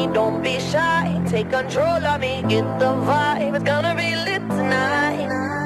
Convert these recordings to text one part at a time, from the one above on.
don't be shy. Take control of me, get the vibe. It's gonna be lit tonight.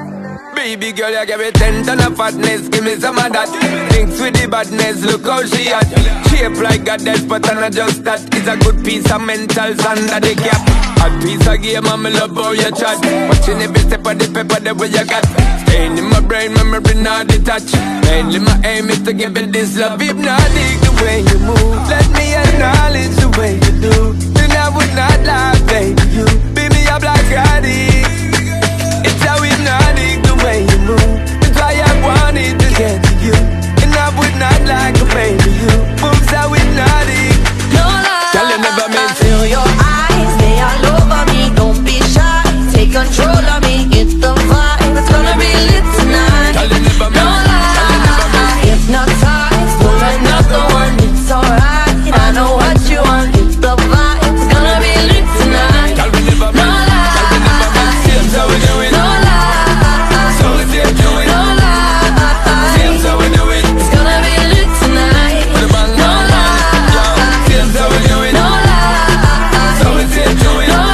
Baby girl, you give me 10 ton of fatness, give me some of that. Thinks with the badness, look how she at. Shape like a death, but I'm not just that. It's a good piece of mental under the cap. Hot piece of game, I'm love how you chat. Watching every step of the paper, the way you got. Staying in my brain, memory not detached. Mainly my aim is to give it this love. Hypnotic the way you move, let me acknowledge the way you do. Then I would not lie, baby, you beat me up like addict. It's how hypnotic the way you move. That's why I wanted to get to you. And I would not like a baby, you moves how hypnotic. No lie, tell you never meant to. Feel your eyes, they all over me. Don't be shy, take control of me. Get the vibe, it's gonna be lit tonight. Tell you never meant. No lie, hypnotize, pull another one. It's alright, I know what you want. Get the vibe, it's gonna be lit tonight. Tell you never meant. No lie, tell you never meant. Seems how we do it. no lie, So we say do it. no lie. Seems how we do it. It's gonna be lit tonight. With a bang, No bang, bang. Yo, seems how we do it. No lie, So we say do it. no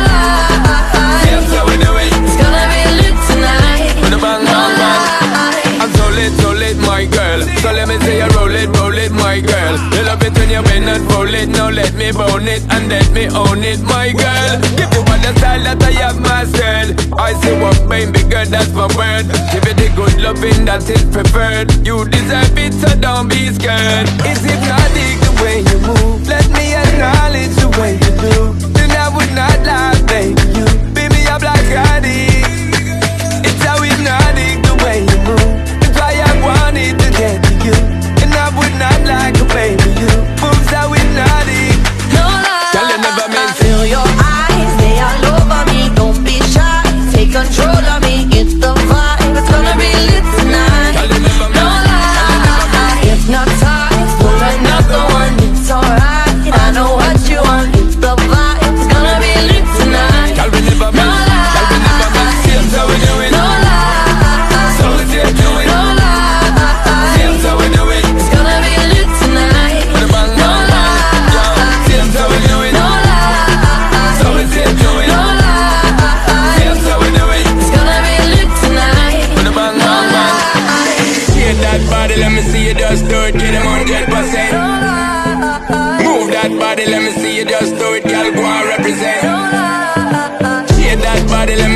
lie. Seems how we do it. It's gonna be lit tonight. With a bang, bang, bang. I'm so lit, my girl. So let me say you roll it, my girl. You love it when you bend and roll it. Now let me bone it and let me own it, my girl. Give you all the style that I have mastered. I see what baby girl, that's my word. Give it the good loving that is preferred. You deserve it, so don't be scared. It's hypnotic the way you move. Let me acknowledge the way you do. Then I would not lie, baby. You beat me up like addict. It's how hypnotic the way you move. That's why I wanted to get to you. And I would not like a baby, you moves how hypnotic. No lie, Tell you never meant to. feel your eyes, they all over me. Don't be shy, take control of me. Get the vibe, it's gonna be lit tonight. Tell you never No meant. lie, hypnotize, pull another one. It's alright, I know what you want. Get the vibe, it's gonna be lit tonight. Tell you never No meant. Tell you never meant. Seems how we do it. No lie, So we say do it. no lie. Seems how we do it. It's gonna be lit tonight. With a bang, No bang, bang. Yo, lie, seems how we do it. no lie. So we say do it. No lie, Seems how we do it. it's gonna be lit tonight. With a bang, bang, bang. Shake that body, let me see you just do it. Get them 100%. Move that body, let me see you just do it. Girl, go and represent. Shake that body, let me